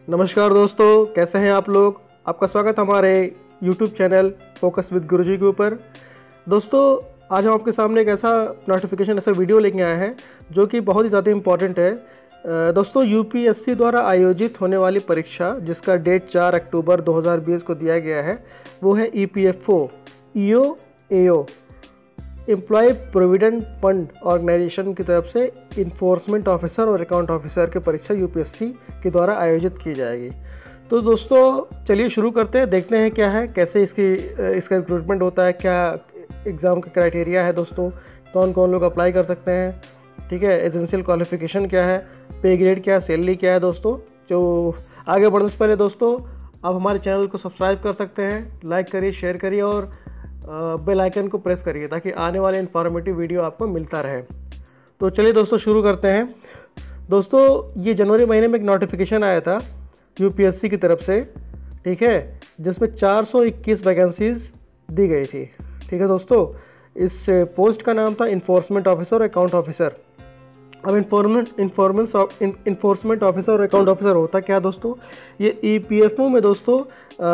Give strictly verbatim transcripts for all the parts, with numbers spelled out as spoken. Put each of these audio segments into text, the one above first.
नमस्कार दोस्तों, कैसे हैं आप लोग। आपका स्वागत हमारे YouTube channel focus with Guruji के ऊपर। दोस्तों, आज हम आपके सामने एक ऐसा नोटिफिकेशन, ऐसा वीडियो लेके आए हैं जो कि बहुत ही ज़्यादा इम्पॉर्टेंट है। अ, दोस्तों, यूपीएससी द्वारा आयोजित होने वाली परीक्षा जिसका डेट चार अक्टूबर दो हज़ार बीस को दिया गया है, वो है EPFO EO AO employ provident fund organisation की तरफ से इन्फोर्समेंट ऑफिसर और अकाउंट ऑफिसर की परीक्षा यूपीएससी के द्वारा आयोजित की जाएगी। तो दोस्तों, चलिए शुरू करते हैं, देखते हैं क्या है, कैसे इसकी इसका रिक्रूटमेंट होता है, क्या एग्ज़ाम का क्राइटेरिया है दोस्तों, कौन कौन लोग अप्लाई कर सकते हैं, ठीक है, एसेंशियल क्वालिफिकेशन क्या है, पे ग्रेड क्या है, सैलरी क्या है। दोस्तों, जो आगे बढ़ने से पहले दोस्तों, आप हमारे चैनल को सब्सक्राइब कर सकते हैं, लाइक करिए, शेयर करिए और बेल आइकन को प्रेस करिए ताकि आने वाले इन्फॉर्मेटिव वीडियो आपको मिलता रहे। तो चलिए दोस्तों शुरू करते हैं। दोस्तों, ये जनवरी महीने में एक नोटिफिकेशन आया था यूपीएससी की तरफ से, ठीक है, जिसमें चार सौ इक्कीस वैकेंसीज दी गई थी। ठीक है दोस्तों, इस पोस्ट का नाम था इन्फोर्समेंट ऑफिसर और अकाउंट ऑफिसर। अब इन्फॉर्मेंट इन्फॉर्मेंस इन्फोर्समेंट ऑफिसर और अकाउंट ऑफिसर होता क्या दोस्तों, ये ईपीएफओ में दोस्तों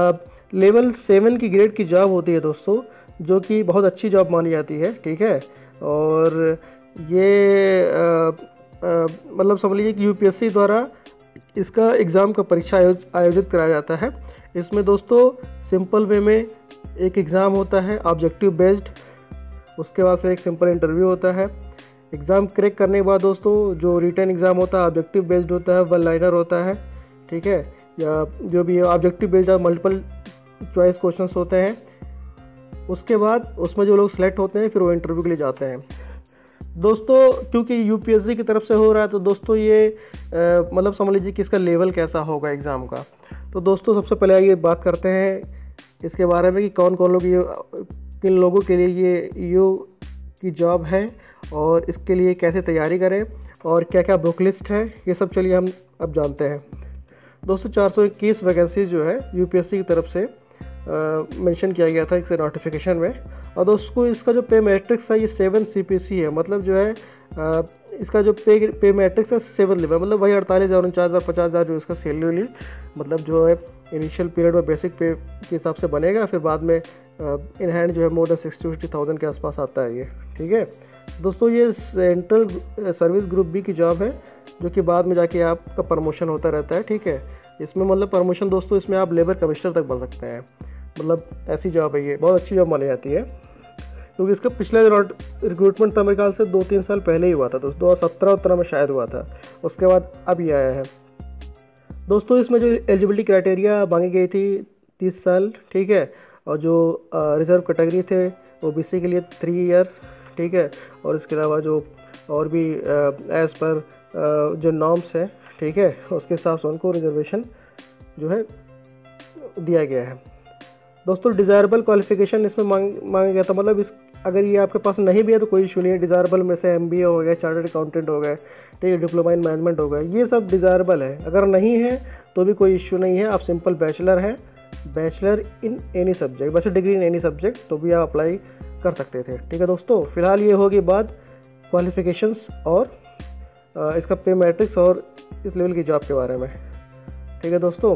लेवल सेवन की ग्रेड की जॉब होती है दोस्तों, जो कि बहुत अच्छी जॉब मानी जाती है। ठीक है, और ये आ, आ, मतलब समझ लीजिए कि यूपीएससी द्वारा इसका एग्ज़ाम का परीक्षा आयोजित कराया जाता है। इसमें दोस्तों सिंपल वे में एक एग्ज़ाम होता है ऑब्जेक्टिव बेस्ड, उसके बाद फिर एक सिंपल इंटरव्यू होता है। एग्ज़ाम क्रैक करने के बाद दोस्तों जो रिटन एग्ज़ाम होता है ऑब्जेक्टिव बेस्ड होता है, वन लाइनर होता है, ठीक है, या जो भी objective based multiple choice questions होते हैं। उसके बाद उसमें जो लोग सेलेक्ट होते हैं फिर वो इंटरव्यू के लिए जाते हैं। दोस्तों, क्योंकि यूपीएससी की तरफ से हो रहा है तो दोस्तों ये आ, मतलब समझ लीजिए कि इसका लेवल कैसा होगा एग्ज़ाम का। तो दोस्तों सबसे पहले आइए बात करते हैं इसके बारे में कि कौन कौन लोग ये किन लोगों के लिए ये ईओ की जॉब है और इसके लिए कैसे तैयारी करें और क्या क्या बुक लिस्ट है, ये सब चलिए हम अब जानते हैं। दोस्तों, चार सौ इक्कीस वैकेंसीज जो है यूपीएससी की तरफ से मेंशन किया गया था इस नोटिफिकेशन में। और दोस्तों इसका जो पे मैट्रिक्स है ये सेवन सीपीसी है, मतलब जो है आ, इसका जो पे पे मैट्रिक्स है सेवन लेवल, मतलब वही अड़तालीस हज़ार उनचास हज़ार पचास हज़ार जो इसका सैलरी मतलब जो है इनिशियल पीरियड में बेसिक पे के हिसाब से बनेगा, फिर बाद में इन हैंड जो है more than sixty fifty thousand के आसपास आता है ये। ठीक है दोस्तों, ये सेंट्रल सर्विस ग्रुप बी की जॉब है जो कि बाद में जाके आपका प्रमोशन होता रहता है। ठीक है, इसमें मतलब प्रमोशन दोस्तों इसमें आप लेबर कमिश्नर तक बन सकते हैं, मतलब ऐसी जॉब है ये, बहुत अच्छी जॉब मानी जाती है। क्योंकि इसका पिछला जो रिक्रूटमेंट था मेरे ख्याल से दो तीन साल पहले ही हुआ था दोस्तों, दो हज़ार सत्रह उत्रह में शायद हुआ था, उसके बाद अब ये आया है। दोस्तों इसमें जो एलिजिबिलिटी क्राइटेरिया मांगी गई थी तीस साल, ठीक है, और जो रिजर्व कैटेगरी थे वो बीसी के लिए थ्री ईयर्स, ठीक है, और इसके अलावा जो और भी एज़ पर जो नॉर्म्स है, ठीक है, उसके हिसाब से उनको रिजर्वेशन जो है दिया गया है। दोस्तों डिज़ायरेबल क्वालिफिकेशन इसमें मांग मांगा गया था, मतलब इस अगर ये आपके पास नहीं भी है तो कोई इशू नहीं है। डिज़ायरेबल में से एमबीए हो गया, चार्टर्ड अकाउंटेंट हो गए, ठीक है, डिप्लोमा इन मैनेजमेंट हो गया, ये सब डिज़ायरेबल है। अगर नहीं है तो भी कोई इशू नहीं है, आप सिंपल बैचलर हैं, bachelor in any subject, bachelor degree in any subject, तो भी आप अप्लाई कर सकते थे। ठीक है दोस्तों, फिलहाल ये होगी बात क्वालिफिकेशंस और इसका पे मैट्रिक्स और इस लेवल की जॉब के बारे में। ठीक है दोस्तों,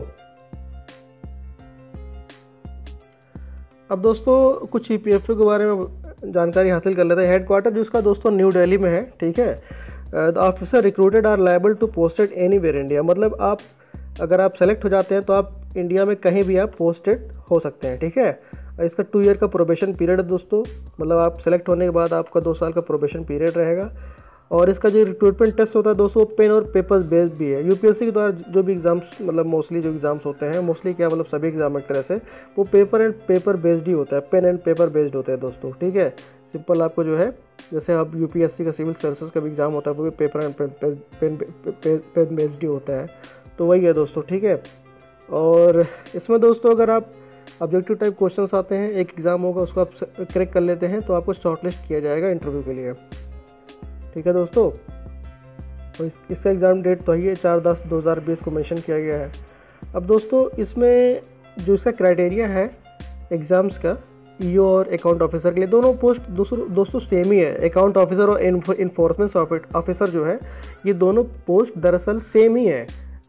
अब दोस्तों कुछ ईपीएफओ के बारे में जानकारी हासिल कर लेते हैं। हेडक्वार्टर जो इसका दोस्तों न्यू दिल्ली में है। ठीक है, the officer recruited are liable to posted anywhere India, मतलब आप अगर आप सेलेक्ट हो जाते हैं तो आप इंडिया में कहीं भी आप पोस्टेड हो सकते हैं। ठीक है, इसका टू ईयर का प्रोबेशन पीरियड है दोस्तों, मतलब आप सेलेक्ट होने के बाद आपका दो साल का प्रोबेशन पीरियड रहेगा। और इसका जो रिक्रूटमेंट टेस्ट होता है दोस्तों पेन और पेपर बेस्ड भी है। यूपीएससी के द्वारा जो भी एग्जाम्स मतलब मोस्टली जो एग्जाम्स होते हैं, मोस्टली क्या मतलब सभी एग्जाम एक तरह से वो पेपर एंड पेपर बेस्ड ही होता है, पेन एंड पेपर बेस्ड होते हैं दोस्तों। ठीक है, सिंपल आपको जो है जैसे आप यूपीएससी का सिविल सर्विसेज का भी एग्जाम होता है वो भी paper and pen pen based ही होता है, तो वही है दोस्तों। ठीक है, और इसमें दोस्तों अगर आप ऑब्जेक्टिव टाइप क्वेश्चंस आते हैं, एक एग्ज़ाम होगा उसको आप क्रैक कर लेते हैं तो आपको शॉर्टलिस्ट किया जाएगा इंटरव्यू के लिए। ठीक है दोस्तों, तो इस, इसका एग्ज़ाम डेट तो है चार दस दो हज़ार बीस को मेंशन किया गया है। अब दोस्तों इसमें जो इसका क्राइटेरिया है एग्ज़ाम्स का ईओ और अकाउंट ऑफिसर के लिए, दोनों पोस्ट दोस्तों दोस्तों सेम ही है। अकाउंट ऑफिसर और इन्फोर्समेंट ऑफिसर जो है ये दोनों पोस्ट दरअसल सेम ही है,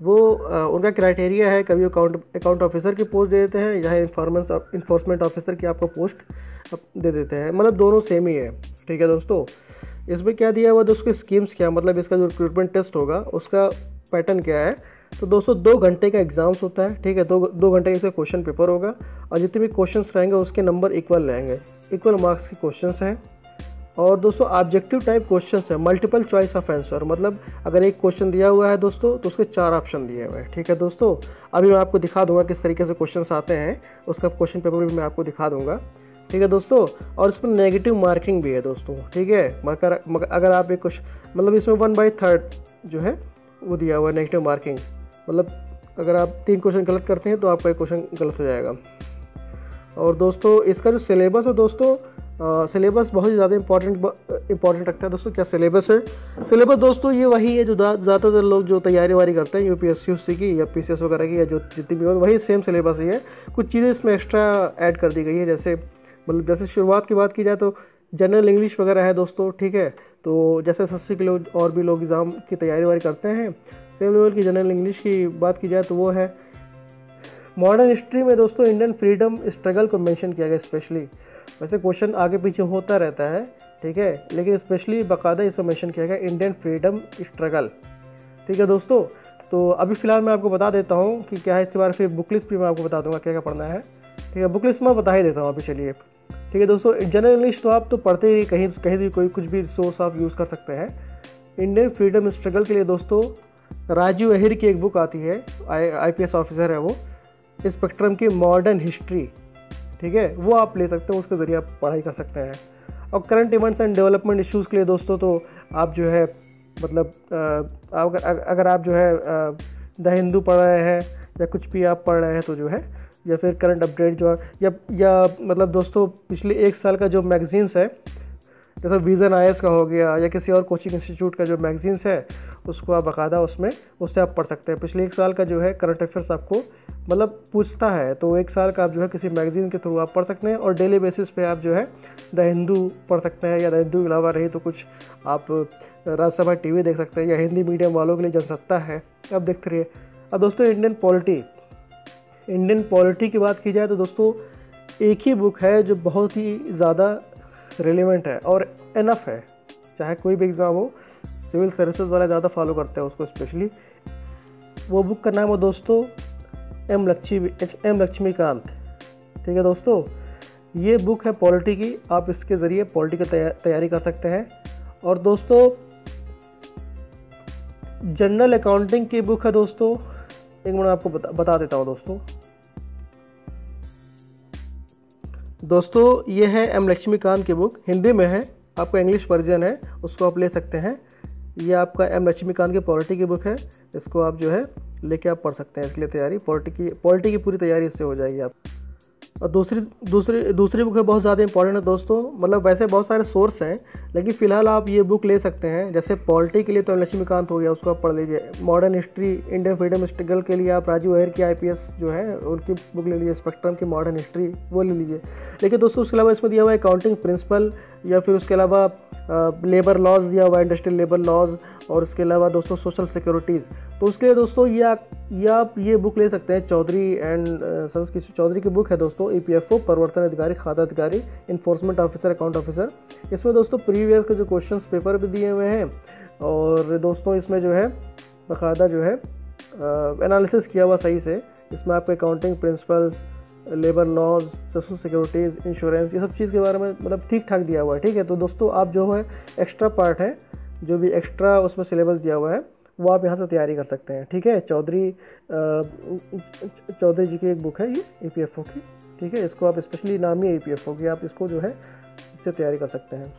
वो आ, उनका क्राइटेरिया है, कभी अकाउंट अकाउंट ऑफिसर की पोस्ट दे देते हैं या इन्फॉर्मेंस इन्फोर्समेंट ऑफिसर की आपको पोस्ट दे देते हैं, मतलब दोनों सेम ही है। ठीक है दोस्तों, इसमें क्या दिया हुआ दोस्तों, स्कीम्स क्या, मतलब इसका जो रिक्रूटमेंट टेस्ट होगा उसका पैटर्न क्या है। तो दोस्तों दो घंटे का एग्जाम्स होता है। ठीक है, दो दो घंटे का इसका क्वेश्चन पेपर होगा और जितने भी क्वेश्चंस रहेंगे उसके नंबर इक्वल रहेंगे, इक्वल मार्क्स के क्वेश्चंस हैं। और दोस्तों ऑब्जेक्टिव टाइप क्वेश्चंस है, मल्टीपल चॉइस ऑफ आंसर, मतलब अगर एक क्वेश्चन दिया हुआ है दोस्तों तो उसके चार ऑप्शन दिए हुए हैं। ठीक है दोस्तों, अभी मैं आपको दिखा दूंगा किस तरीके से क्वेश्चंस आते हैं, उसका क्वेश्चन पेपर भी मैं आपको दिखा दूंगा। ठीक है दोस्तों, और इसमें नेगेटिव मार्किंग भी है दोस्तों। ठीक है, मगर मगर अगर आप एक कुछ मतलब इसमें वन बाई थर्ड जो है वो दिया हुआ है नेगेटिव मार्किंग, मतलब अगर आप तीन क्वेश्चन गलत करते हैं तो आपका एक क्वेश्चन गलत हो जाएगा। और दोस्तों इसका जो सिलेबस है दोस्तों, सिलेबस बहुत ही ज़्यादा इंपॉर्टेंट इंपॉर्टेंट रखता है दोस्तों। क्या सिलेबस है? सिलेबस दोस्तों ये वही है जो ज़्यादातर लोग जो तैयारी वारी करते हैं यूपीएससी की या पीसीएस वगैरह की या जो जितनी भी हो, वही सेम सिलेबस ही है। कुछ चीज़ें इसमें एक्स्ट्रा ऐड कर दी गई है, जैसे मतलब जैसे शुरुआत की बात की जाए तो जनरल इंग्लिश वगैरह है दोस्तों। ठीक है, तो जैसे एसएससी के लोग और भी लोग एग्ज़ाम की तैयारी वारी करते हैं, सेम लेवल की जनरल इंग्लिश की बात की जाए तो वो है। मॉडर्न हिस्ट्री में दोस्तों इंडियन फ्रीडम स्ट्रगल को मेंशन किया गया स्पेशली, वैसे क्वेश्चन आगे पीछे होता रहता है। ठीक है, लेकिन स्पेशली बाकायदा इसको मेंशन किया गया इंडियन फ्रीडम स्ट्रगल। ठीक है दोस्तों, तो अभी फ़िलहाल मैं आपको बता देता हूँ कि क्या है इसके बारे में, फिर बुक लिस्ट भी मैं आपको बता दूँगा क्या क्या पढ़ना है। ठीक है, बुक लिस्ट मैं बता ही देता हूँ अभी, चलिए। ठीक है दोस्तों, जनरल इंग्लिश तो आप तो पढ़ते ही कहीं कहीं भी कोई कुछ भी सोर्स आप यूज़ कर सकते हैं। इंडियन फ्रीडम स्ट्रगल के लिए दोस्तों राजीव अहिर की एक बुक आती है, आई आईपीएस ऑफिसर है वो, स्पेक्ट्रम की मॉडर्न हिस्ट्री। ठीक है, वो आप ले सकते हो, उसके ज़रिए आप पढ़ाई कर सकते हैं। और current events and development issues के लिए दोस्तों तो आप जो है मतलब अगर अगर आप जो है द हिंदू पढ़ रहे हैं या कुछ भी आप पढ़ रहे हैं तो जो है, या फिर करंट अपडेट जो या या मतलब दोस्तों पिछले एक साल का जो मैगजीन्स है, जैसे विज़न आई ए एस का हो गया या किसी और कोचिंग इंस्टीट्यूट का जो मैगजीन्स है, उसको आप बाकायदा उसमें उससे आप पढ़ सकते हैं। पिछले एक साल का जो है करंट अफेयर्स आपको मतलब पूछता है, तो एक साल का आप जो है किसी मैगजीन के थ्रू आप पढ़ सकते हैं। और डेली बेसिस पे आप जो है द हिंदू पढ़ सकते हैं, या द हिंदू के अलावा रही तो कुछ आप राज्यसभा टीवी देख सकते हैं, या हिंदी मीडियम वालों के लिए जनसत्ता है, आप देखते रहिए। अब दोस्तों इंडियन पॉलिटी इंडियन पॉलिटी की बात की जाए तो दोस्तों एक ही बुक है जो बहुत ही ज़्यादा रिलेवेंट है और इनफ है, चाहे कोई भी एग्ज़ाम हो, सिविल सर्विसेज वाले ज़्यादा फॉलो करते हैं उसको स्पेशली। वो बुक का नाम है दोस्तों एम लक्ष्मी एम लक्ष्मीकांत। ठीक है दोस्तों, ये बुक है पॉलिटी की, आप इसके ज़रिए पॉलिटी की तैयारी कर सकते हैं। और दोस्तों जनरल अकाउंटिंग की बुक है दोस्तों, एक मिनट आपको बता, बता देता हूँ दोस्तों। दोस्तों ये है एम लक्ष्मीकांत की बुक, हिंदी में है, आपका इंग्लिश वर्जन है, उसको आप ले सकते हैं। ये आपका एम लक्ष्मीकांत की पॉलिटी की बुक है, इसको आप जो है लेके आप पढ़ सकते हैं, इसके लिए तैयारी पॉलिटी की पॉलिटी की पूरी तैयारी इससे हो जाएगी आप। और दूसरी दूसरी दूसरी बुक है बहुत ज़्यादा इंपॉर्टेंट है दोस्तों, मतलब वैसे बहुत सारे सोर्स हैं लेकिन फ़िलहाल आप ये बुक ले सकते हैं। जैसे पॉलिटी के लिए तो लक्ष्मीकांत हो गया, उसको आप पढ़ लीजिए। Modern history Indian freedom struggle के लिए आप राजीव अहिर की आईपीएस जो है उनकी बुक ले लीजिए, स्पेक्ट्रम की मॉडर्न हिस्ट्री वो ले लीजिए। लेकिन दोस्तों उसके अलावा इसमें दिया हुआ है अकाउंटिंग प्रिंसिपल, या फिर उसके अलावा लेबर लॉज दिया हुआ है, इंडस्ट्रियल लेबर लॉज, और उसके अलावा दोस्तों सोशल सिक्योरिटीज़। तो उसके लिए दोस्तों ये आप ये आप ये बुक ले सकते हैं, चौधरी एंड सन्स की चौधरी की बुक है दोस्तों, ईपीएफओ, प्रवर्तन अधिकारी, खाता अधिकारी, इन्फोर्समेंट ऑफिसर, अकाउंट ऑफिसर। इसमें दोस्तों प्रीवियस के जो क्वेश्चंस पेपर भी दिए हुए हैं, और दोस्तों इसमें जो है बाकायदा जो है एनालिसिस किया हुआ सही से। इसमें आपको accounting principles, labour laws, social securities, insurance, ये सब चीज़ के बारे में मतलब ठीक ठाक दिया हुआ है। ठीक है, तो दोस्तों आप जो है एक्स्ट्रा पार्ट है, जो भी एक्स्ट्रा उसमें सिलेबस दिया हुआ है वो आप यहाँ से तैयारी कर सकते हैं। ठीक है, चौधरी चौधरी जी की एक बुक है ये ईपीएफओ की। ठीक है, इसको आप स्पेशली नाम ही है ईपीएफओ की, आप इसको जो है इससे तैयारी कर सकते हैं।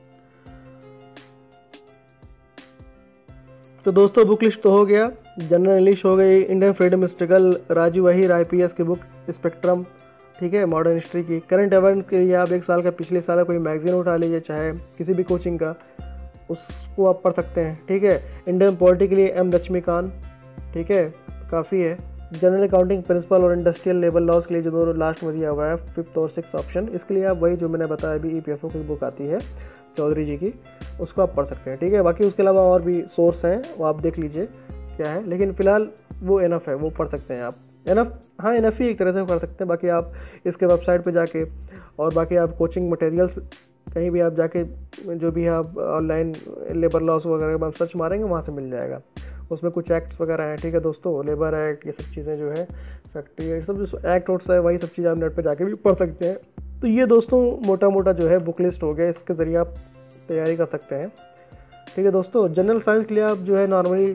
तो दोस्तों बुक लिस्ट तो हो गया, जनरल इंग्लिश हो गई, Indian freedom struggle, Rajiv Ahir IPS की बुक, स्पेक्ट्रम, ठीक है, मॉडर्न हिस्ट्री की। करंट इवेंट के लिए आप एक साल का पिछले साल का कोई मैगजीन उठा लीजिए, चाहे किसी भी कोचिंग का, उसको आप पढ़ सकते हैं। ठीक है, इंडियन पॉलिटी के लिए एम लक्ष्मीकांत, ठीक है, काफ़ी है। जनरल अकाउंटिंग प्रिंसिपल और इंडस्ट्रियल लेबर लॉज के लिए जो दोनों लास्ट में दिया हुआ है, फिफ्थ और सिक्स ऑप्शन, इसके लिए आप वही जो मैंने बताया अभी ईपीएफओ की बुक आती है चौधरी जी की, उसको आप पढ़ सकते हैं। ठीक है, बाकी उसके अलावा और भी सोर्स हैं वो आप देख लीजिए क्या है, लेकिन फ़िलहाल वो इनफ है, वो पढ़ सकते हैं आप। इनफ, हाँ इनफ ही एक तरह से कर सकते हैं। बाकी आप इसके वेबसाइट पे जाके और बाकी आप कोचिंग मटेरियल्स कहीं भी आप जाके जो भी आप ऑनलाइन लेबर लॉस वगैरह आप सर्च मारेंगे वहाँ से मिल जाएगा। उसमें कुछ एक्ट्स वगैरह हैं, ठीक है दोस्तों, लेबर एक्ट, ये सब चीज़ें जो है, फैक्ट्री ये सब जो एक्ट वोट्स है, वही सब चीज़ें आप नेट पे जाके भी पढ़ सकते हैं। तो ये दोस्तों मोटा मोटा जो है बुक लिस्ट हो गया, इसके ज़रिए आप तैयारी कर सकते हैं। ठीक है दोस्तों, जनरल साइंस के लिए आप जो है नॉर्मली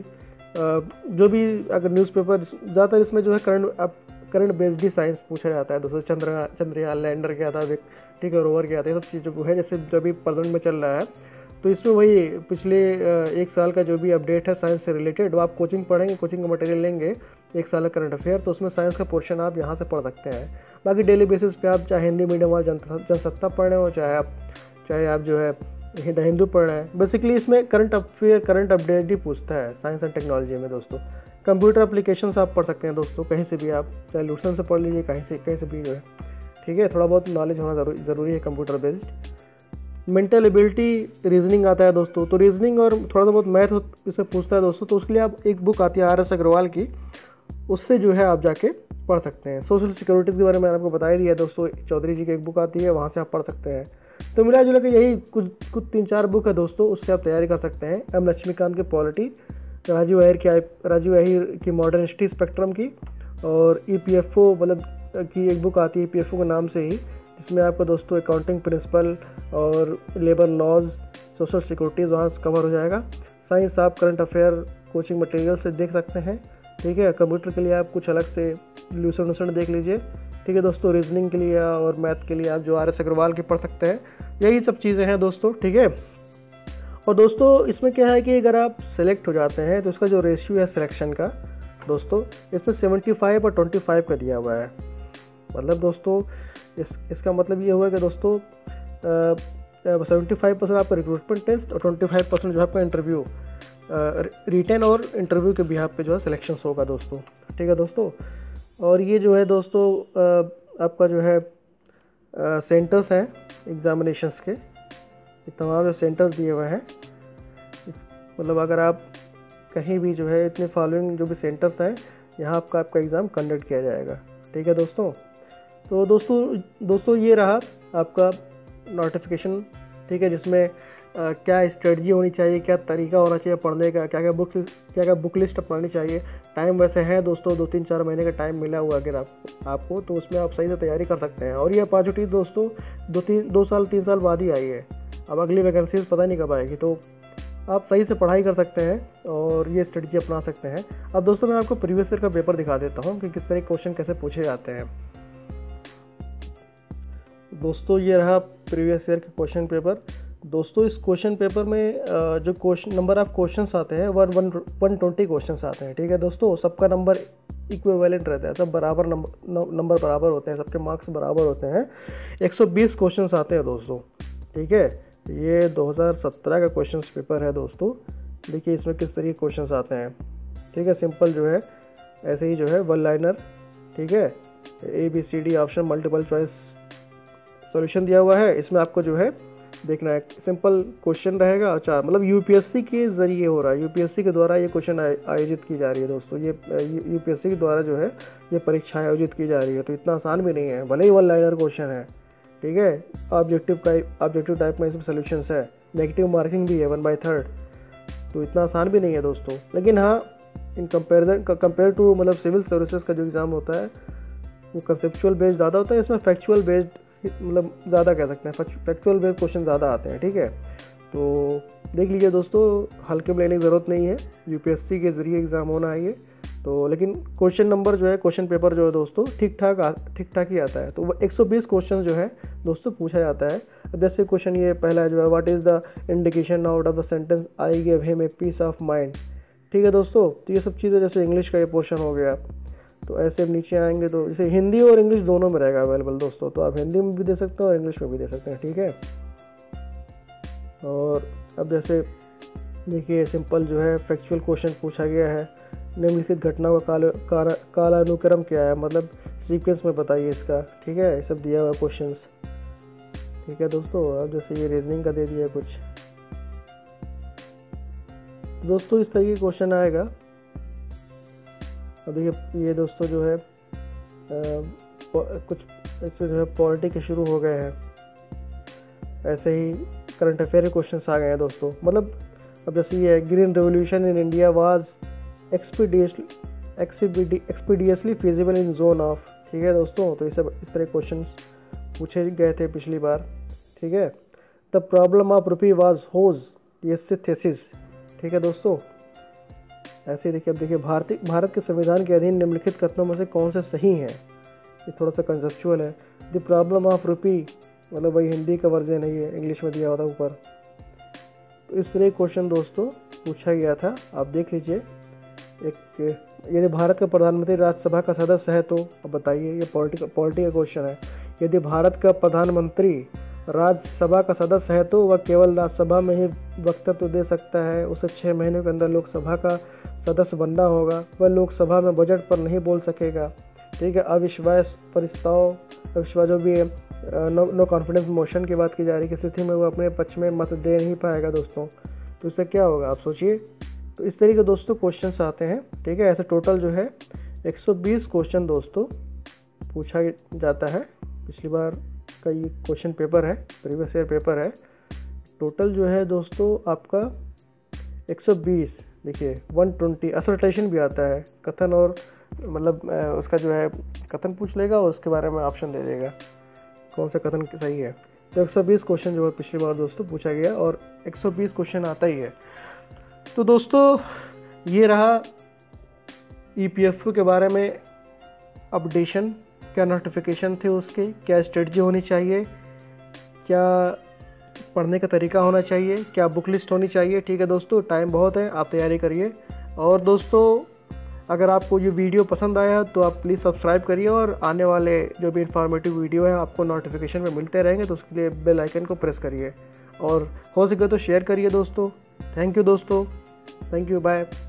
जो भी अगर न्यूज़पेपर ज़्यादातर इसमें जो है करंट आप करंट बेस्ड ही साइंस पूछा जाता है दोस्तों। चंद्र चंद्रयान लैंडर क्या था, ठीक है, रोवर क्या था, ये सब चीज़ों को है जैसे जो भी प्रेजेंट में चल रहा है। तो इसमें वही पिछले एक साल का जो भी अपडेट है साइंस से रिलेटेड, वो आप कोचिंग पढ़ेंगे, कोचिंग का मटेरियल लेंगे, एक साल का करंट अफेयर, तो उसमें साइंस का पोर्शन आप यहाँ से पढ़ सकते हैं। बाकी डेली बेसिस पे आप चाहे हिंदी मीडियम वाला जनसत्ता पढ़ रहे हो, चाहे आप चाहे आप जो है द हिंदू पढ़ रहे हैं, बेसिकली इसमें करंट अफेयर करंट अपडेट ही पूछता है साइंस एंड टेक्नोलॉजी में दोस्तों। कंप्यूटर एप्लीकेशंस आप पढ़ सकते हैं दोस्तों, कहीं से भी आप, चाहे लूसन से पढ़ लीजिए, कहीं से कहीं से भी जो है, ठीक है, थोड़ा बहुत नॉलेज होना जरूरी ज़रूरी है computer based. Mental ability, reasoning आता है दोस्तों, तो रीजनिंग और थोड़ा सा बहुत मैथ इससे पूछता है दोस्तों, तो उसके लिए आप एक बुक आती है आर एस अग्रवाल की, उससे जो है आप जाके पढ़ सकते हैं। सोशल सिक्योरिटीज़ के बारे में मैंने आपको बता ही दिया दोस्तों, चौधरी जी की एक बुक आती है, वहाँ से आप पढ़ सकते हैं। तो मिला जुला के यही कुछ कुछ तीन चार बुक है दोस्तों, उससे आप तैयारी कर सकते हैं। एम लक्ष्मीकांत की पॉलिटी, राजीव अहिर की राजीव अहिर की मॉडर्न हिस्ट्री स्पेक्ट्रम की, और ई पी एफ ओ मतलब की एक बुक आती है ई पी एफ ओ के नाम से ही, जिसमें आपको दोस्तों अकाउंटिंग प्रिंसिपल और लेबर लॉज, सोशल सिक्योरिटीज़ वहाँ कवर हो जाएगा। साइंस आप करंट अफेयर कोचिंग मटेरियल से देख सकते हैं, ठीक है। कंप्यूटर के लिए आप कुछ अलग से लूसन वूसन देख लीजिए, ठीक है दोस्तों। रीजनिंग के लिए और मैथ के लिए आप जो आर एस अग्रवाल की पढ़ सकते हैं, यही सब चीज़ें हैं दोस्तों, ठीक है। और दोस्तों इसमें क्या है कि अगर आप सेलेक्ट हो जाते हैं तो उसका जो रेशियो है सिलेक्शन का दोस्तों, इसमें सेवेंटी फाइव और ट्वेंटी फाइव का दिया हुआ है। मतलब दोस्तों इस इसका मतलब ये हुआ कि दोस्तों सेवेंटी फाइव परसेंट आपका रिक्रूटमेंट टेस्ट और ट्वेंटी फाइव परसेंट जो है आपका इंटरव्यू, रिटन और इंटरव्यू के बिहाफ पे जो है सिलेक्शन होगा दोस्तों, ठीक है दोस्तों। और ये जो है दोस्तों आपका जो है सेंटर्स हैं एग्जामिनेशंस के, तमाम जो सेंटर्स दिए हुए हैं, मतलब अगर आप कहीं भी जो है इतने फॉलोइंग जो भी सेंटर्स हैं, यहाँ आपका आपका एग्ज़ाम कंडक्ट किया जाएगा, ठीक है दोस्तों। तो दोस्तों दोस्तों ये रहा आपका नोटिफिकेशन, ठीक है, जिसमें आ, क्या स्ट्रेटजी होनी चाहिए, क्या तरीका होना चाहिए पढ़ने का, क्या क्या बुक क्या क्या बुक लिस्ट अपनानी चाहिए। टाइम वैसे है दोस्तों, दो तीन चार महीने का टाइम मिला हुआ अगर आप आपको, तो उसमें आप सही से तैयारी कर सकते हैं। और ये अपॉर्चुनिटी दोस्तों दो तीन दो साल तीन साल बाद ही आई है, अब अगली वैकेंसीज पता नहीं कब आएगी, तो आप सही से पढ़ाई कर सकते हैं और ये स्ट्रेटजी अपना सकते हैं। अब दोस्तों मैं आपको प्रीवियस ईयर का पेपर दिखा देता हूँ कि किस तरह के क्वेश्चन कैसे पूछे जाते हैं। दोस्तों ये रहा प्रीवियस ईयर के क्वेश्चन पेपर। दोस्तों इस क्वेश्चन पेपर में जो क्वेश्चन नंबर ऑफ क्वेश्चंस आते हैं one one one twenty questions आते हैं, ठीक है दोस्तों। सबका नंबर इक्विवेलेंट रहता है, सब बराबर नंबर नंबर बराबर होते हैं, सबके मार्क्स बराबर होते हैं। एक सौ बीस क्वेश्चंस आते हैं दोस्तों, ठीक है। ये दो हज़ार सत्रह का क्वेश्चन पेपर है दोस्तों। देखिए इसमें किस तरीके क्वेश्चंस आते हैं, ठीक है। सिंपल जो है ऐसे ही जो है वन लाइनर, ठीक है, A B C D option multiple choice solution दिया हुआ है। इसमें आपको जो है देखना है, सिंपल क्वेश्चन रहेगा। अच्छा, मतलब यूपीएससी के जरिए हो रहा है, यूपीएससी के द्वारा ये क्वेश्चन आयोजित की जा रही है दोस्तों। ये यूपीएससी के द्वारा जो है ये परीक्षा आयोजित की जा रही है, तो इतना आसान भी नहीं है, भले ही वन लाइनर क्वेश्चन है, ठीक है। ऑब्जेक्टिव का ऑब्जेक्टिव टाइप में इसमें सोल्यूशंस है, नेगेटिव मार्किंग भी है वन बाई थर्ड, तो इतना आसान भी नहीं है दोस्तों। लेकिन हाँ, इन कंपेरिजन कंपेयर टू मतलब सिविल सर्विसेज का जो एग्ज़ाम होता है वो कंसेप्चुअल बेस्ड ज़्यादा होता है, इसमें फैक्चुअल बेस्ड मतलब ज़्यादा कह सकते हैं, फैक्चुअल बेस्ड क्वेश्चन ज़्यादा आते हैं, ठीक है। तो देख लीजिए दोस्तों, हल्के में लेने की ज़रूरत नहीं है, यूपीएससी के ज़रिए एग्ज़ाम होना है ये तो। लेकिन क्वेश्चन नंबर जो है, क्वेश्चन पेपर जो है दोस्तों ठीक ठाक ठीक ठाक ही आता है। तो एक सौ बीस क्वेश्चन जो है दोस्तों पूछा जाता है। अब जैसे क्वेश्चन ये पहला जो है, what is the indication out of the sentence I give him a piece of mind, ठीक है दोस्तों। तो ये सब चीज़ें, जैसे इंग्लिश का ये पोर्शन हो गया, तो ऐसे अब नीचे आएंगे तो जैसे हिंदी और इंग्लिश दोनों में रहेगा अवेलेबल दोस्तों, तो आप हिंदी में भी दे सकते हो और इंग्लिश में भी दे सकते हैं, ठीक है। और अब जैसे देखिए सिंपल जो है फैक्चुअल क्वेश्चन पूछा गया है, निम्नलिखित घटनाओं का काल कालानुक्रम क्या है, मतलब सीक्वेंस में बताइए इसका, ठीक है। ये सब दिया हुआ क्वेश्चंस, ठीक है दोस्तों। अब जैसे ये रीजनिंग का दे दिया कुछ दोस्तों, इस तरह के क्वेश्चन आएगा, अब देखिए ये दोस्तों जो है आ, कुछ इससे जो है पॉलिटी के शुरू हो गए हैं, ऐसे ही करंट अफेयर के क्वेश्चन आ गए हैं दोस्तों। मतलब अब जैसे ये green revolution in India was expeditiously expeditiously feasible in zone of, ठीक है दोस्तों। तो इस इस तरह क्वेश्चन पूछे गए थे पिछली बार, ठीक है। The problem of rupee was whose ये थेसिस, ठीक है दोस्तों। ऐसे देखिए, अब देखिए भारतीय भारत के संविधान के अधीन निम्नलिखित कथनों में से कौन से सही हैं, ये थोड़ा सा कंसेप्चुअल है। द प्रॉब्लम ऑफ रुपी मतलब वही हिंदी का वर्जन है, ये इंग्लिश में दिया हुआ था ऊपर। तो इस तरह क्वेश्चन दोस्तों पूछा गया था, आप देख लीजिए। एक यदि भारत का प्रधानमंत्री राज्यसभा का सदस्य है तो अब बताइए, ये पॉलिटिकल पॉलिटिकल क्वेश्चन है। यदि भारत का प्रधानमंत्री राज्यसभा का सदस्य है तो वह केवल राज्यसभा में ही वक्तव्य दे सकता है, उसे छः महीने के अंदर लोकसभा का सदस्य बनना होगा, वह लोकसभा में बजट पर नहीं बोल सकेगा, ठीक है। अविश्वास प्रस्ताव अविश्वास जो भी नो नो कॉन्फिडेंस मोशन की बात की जा रही है, स्थिति में वो अपने पक्ष में मत दे नहीं पाएगा दोस्तों। तो इससे क्या होगा आप सोचिए। तो इस तरीके दोस्तों क्वेश्चंस आते हैं, ठीक है। ऐसे टोटल जो है एक सौ बीस क्वेश्चन दोस्तों पूछा जाता है। पिछली बार का ये क्वेश्चन पेपर है, प्रीवियस ईयर पेपर है। टोटल जो है दोस्तों आपका एक सौ बीस, देखिए एक सौ बीस असर्टेशन भी आता है, कथन और मतलब उसका जो है कथन पूछ लेगा और उसके बारे में ऑप्शन दे देगा कौन सा कथन सही है। तो एक सौ बीस क्वेश्चन जो है पिछली बार दोस्तों पूछा गया और एक सौ बीस क्वेश्चन आता ही है। तो दोस्तों ये रहा ई पी एफ ओ के बारे में अपडेशन, क्या नोटिफिकेशन थे उसके, क्या स्ट्रेटजी होनी चाहिए, क्या पढ़ने का तरीका होना चाहिए, क्या बुक लिस्ट होनी चाहिए, ठीक है दोस्तों। टाइम बहुत है, आप तैयारी करिए। और दोस्तों अगर आपको ये वीडियो पसंद आया तो आप प्लीज़ सब्सक्राइब करिए और आने वाले जो भी इंफॉर्मेटिव वीडियो है आपको नोटिफिकेशन में मिलते रहेंगे, तो उसके लिए बेल आइकन को प्रेस करिए और हो सके तो शेयर करिए दोस्तों। थैंक यू दोस्तों, थैंक यू, बाय।